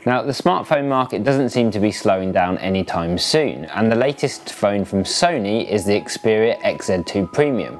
Now, the smartphone market doesn't seem to be slowing down anytime soon, and the latest phone from Sony is the Xperia XZ2 Premium.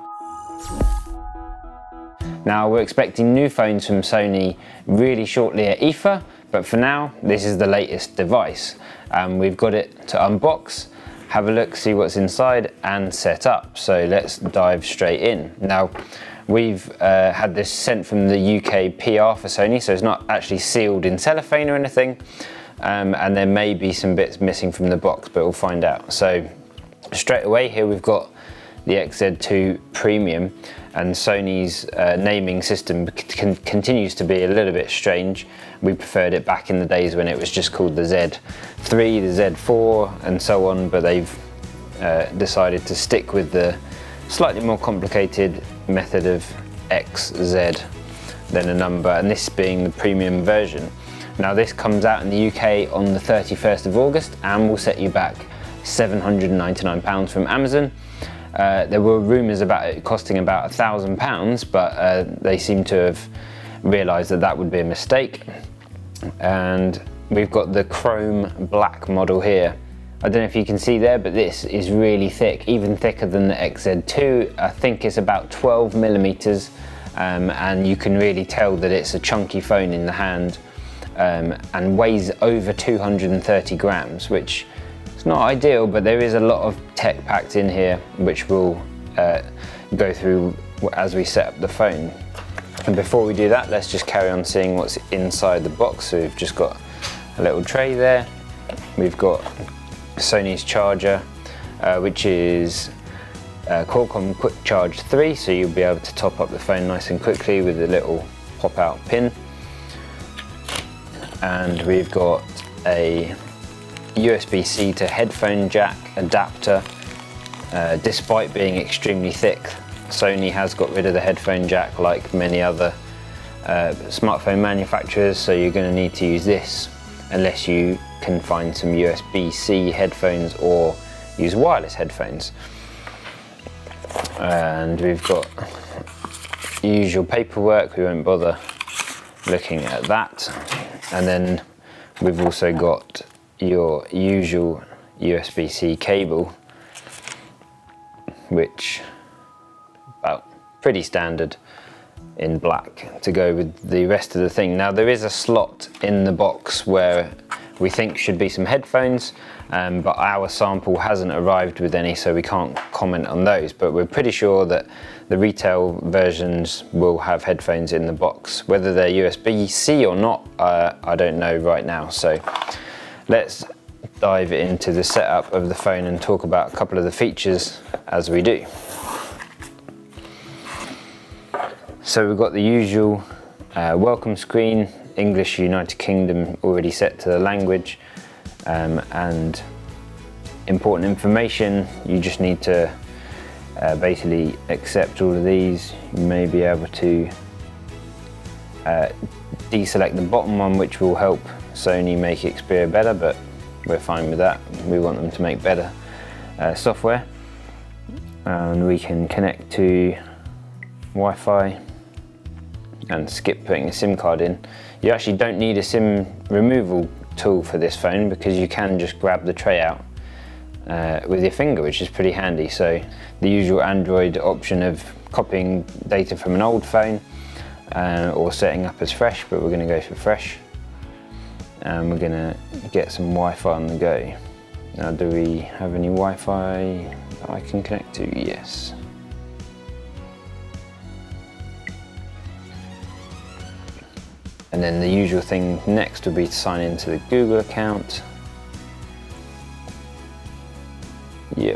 Now, we're expecting new phones from Sony really shortly at IFA, but for now, this is the latest device. We've got it to unbox, have a look, see what's inside, and set up. So let's dive straight in. Now, we've had this sent from the UK PR for Sony, so it's not actually sealed in cellophane or anything, and there may be some bits missing from the box, but we'll find out. So straight away here we've got the XZ2 Premium, and Sony's naming system continues to be a little bit strange. We preferred it back in the days when it was just called the Z3, the Z4 and so on, but they've decided to stick with the slightly more complicated method of XZ than a number, and this being the premium version. Now, this comes out in the UK on the 31st of August and will set you back £799 from Amazon. There were rumours about it costing about £1,000, but they seem to have realised that that would be a mistake. And we've got the chrome black model here. I don't know if you can see there, but this is really thick, even thicker than the XZ2. I think it's about 12 millimeters, and you can really tell that it's a chunky phone in the hand, and weighs over 230 grams, which is not ideal, but there is a lot of tech packed in here, which we'll go through as we set up the phone. And before we do that, let's just carry on seeing what's inside the box. So we've just got a little tray there. We've got Sony's charger, which is Qualcomm Quick Charge 3, so you'll be able to top up the phone nice and quickly with a little pop-out pin. And we've got a USB-C to headphone jack adapter. Despite being extremely thick, Sony has got rid of the headphone jack like many other smartphone manufacturers, so you're going to need to use this unless you can find some USB-C headphones or use wireless headphones. And we've got usual paperwork, we won't bother looking at that. And then we've also got your usual USB-C cable, which pretty standard in black to go with the rest of the thing. Now, there is a slot in the box where we think should be some headphones, but our sample hasn't arrived with any, so we can't comment on those, but we're pretty sure that the retail versions will have headphones in the box. Whether they're USB-C or not, I don't know right now. So let's dive into the setup of the phone and talk about a couple of the features as we do. So we've got the usual welcome screen, English United Kingdom already set to the language, and important information. You just need to basically accept all of these. You may be able to deselect the bottom one, which will help Sony make Xperia better, but we're fine with that. We want them to make better software. And we can connect to Wi-Fi and skip putting a SIM card in. You actually don't need a SIM removal tool for this phone because you can just grab the tray out with your finger, which is pretty handy. So the usual Android option of copying data from an old phone or setting up as fresh, but we're going to go for fresh. And we're going to get some Wi-Fi on the go. Now, do we have any Wi-Fi that I can connect to? Yes. And then the usual thing next would be to sign into the Google account. Yep.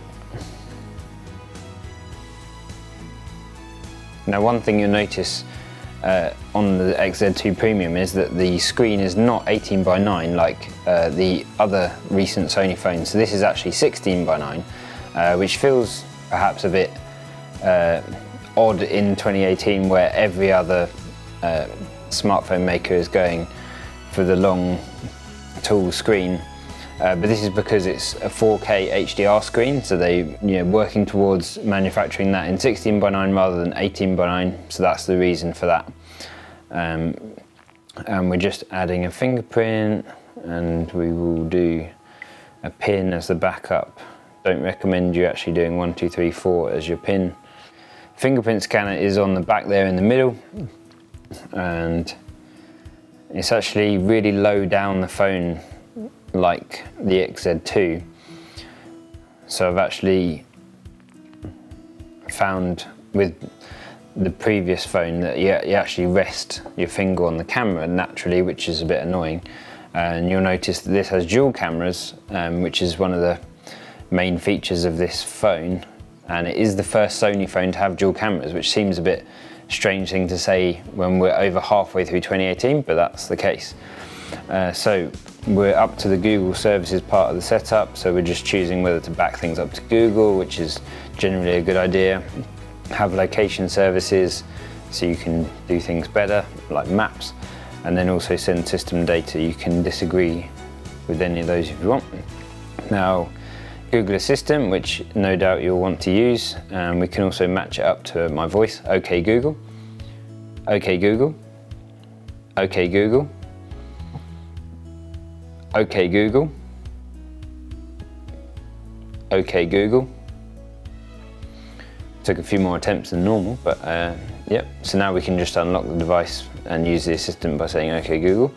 Now, one thing you'll notice on the XZ2 Premium is that the screen is not 18 by 9 like the other recent Sony phones. So this is actually 16 by 9, which feels perhaps a bit odd in 2018, where every other smartphone maker is going for the long tall screen, but this is because it's a 4K HDR screen, so they working towards manufacturing that in 16 by 9 rather than 18 by 9, so that's the reason for that. And we're just adding a fingerprint and we will do a pin as the backup. Don't recommend you actually doing 1, 2, 3, 4 as your pin. Fingerprint scanner is on the back there in the middle, and it's actually really low down the phone like the XZ2. So I've actually found with the previous phone that you actually rest your finger on the camera naturally, which is a bit annoying. And you'll notice that this has dual cameras, which is one of the main features of this phone. And it is the first Sony phone to have dual cameras, which seems a bit strange thing to say when we're over halfway through 2018, but that's the case. So we're up to the Google services part of the setup, so we're just choosing whether to back things up to Google, which is generally a good idea. Have location services so you can do things better, like maps, and then also send system data. You can disagree with any of those if you want. Now, Google Assistant, which no doubt you'll want to use, and we can also match it up to my voice. OK Google, OK Google, OK Google, OK Google, OK Google. Took a few more attempts than normal, but yep. So now we can just unlock the device and use the assistant by saying OK Google.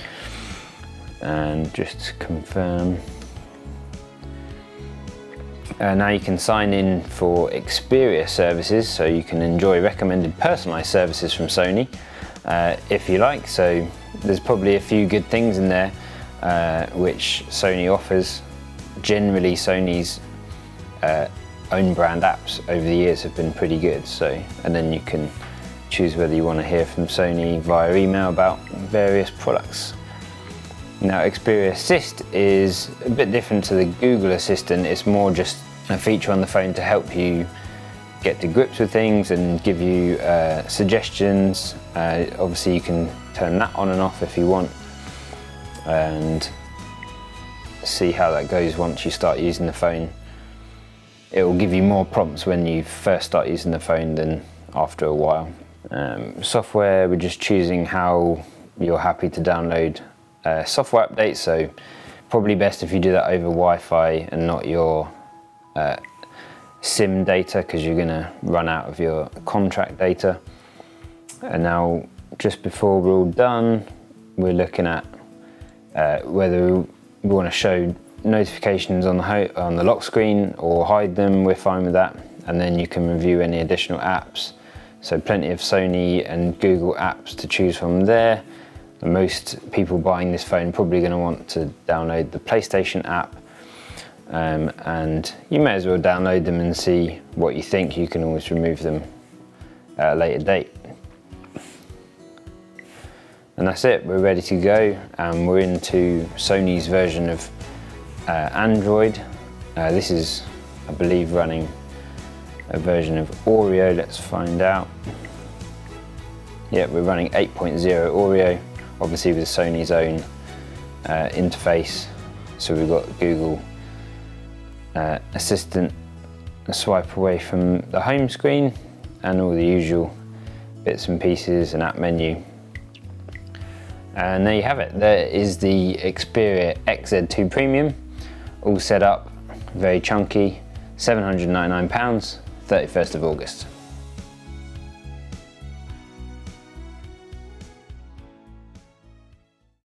And just confirm. Now you can sign in for Xperia services, so you can enjoy recommended personalised services from Sony if you like. So there's probably a few good things in there which Sony offers. Generally Sony's own brand apps over the years have been pretty good. So, and then you can choose whether you want to hear from Sony via email about various products. Now, Xperia Assist is a bit different to the Google Assistant. It's more just a feature on the phone to help you get to grips with things and give you suggestions. Obviously you can turn that on and off if you want, and see how that goes once you start using the phone. It will give you more prompts when you first start using the phone than after a while. Software, we're just choosing how you're happy to download software updates, so probably best if you do that over Wi-Fi and not your SIM data, because you're going to run out of your contract data. And now, just before we're all done, we're looking at whether we want to show notifications on the lock screen or hide them. We're fine with that, and then you can review any additional apps. So plenty of Sony and Google apps to choose from there. And most people buying this phone are probably going to want to download the PlayStation app, and you may as well download them and see what you think. You can always remove them at a later date. And that's it, we're ready to go, and we're into Sony's version of Android. This is, I believe, running a version of Oreo. Let's find out. Yeah, we're running 8.0 Oreo, obviously with Sony's own interface. So we've got Google Assistant, a swipe away from the home screen, and all the usual bits and pieces, and app menu. And there you have it. There is the Xperia XZ2 Premium, all set up, very chunky, £799, 31st of August.